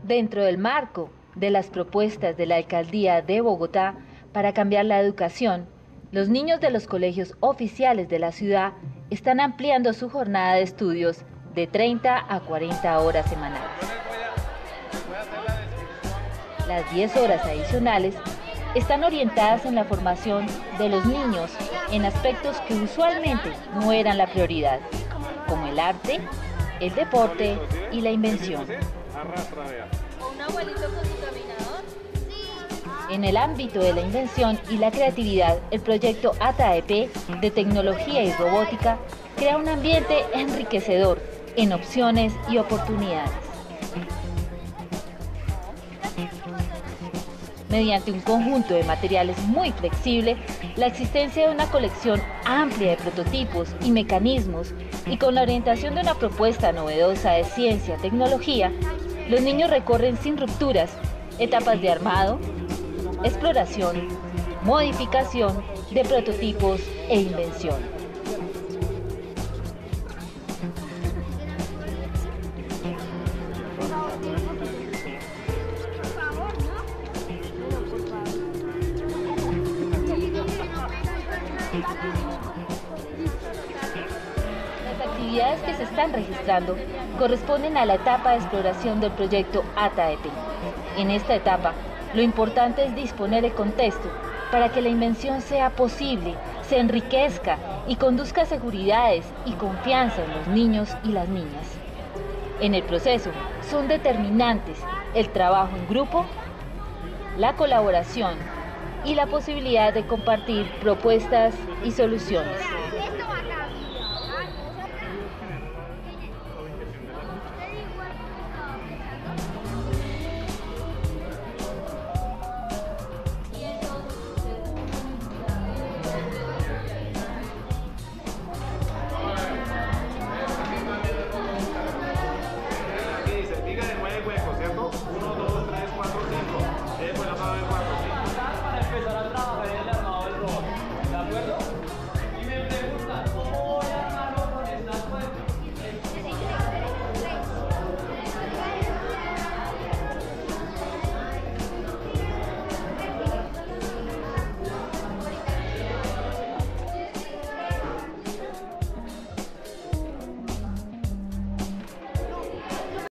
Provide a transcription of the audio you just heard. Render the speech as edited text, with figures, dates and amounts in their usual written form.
Dentro del marco de las propuestas de la Alcaldía de Bogotá para cambiar la educación, los niños de los colegios oficiales de la ciudad están ampliando su jornada de estudios de 30 a 40 horas semanales. Las 10 horas adicionales están orientadas en la formación de los niños en aspectos que usualmente no eran la prioridad, como el arte, el deporte y la invención. En el ámbito de la invención y la creatividad, el proyecto ATAEP de tecnología y robótica crea un ambiente enriquecedor en opciones y oportunidades. Mediante un conjunto de materiales muy flexible, la existencia de una colección amplia de prototipos y mecanismos y con la orientación de una propuesta novedosa de ciencia y tecnología, los niños recorren sin rupturas etapas de armado, exploración, modificación de prototipos e invención. Las actividades que se están registrando corresponden a la etapa de exploración del proyecto ATAEP. En esta etapa, lo importante es disponer el contexto para que la invención sea posible, se enriquezca y conduzca a seguridades y confianza en los niños y las niñas. En el proceso son determinantes el trabajo en grupo, la colaboración y la posibilidad de compartir propuestas y soluciones.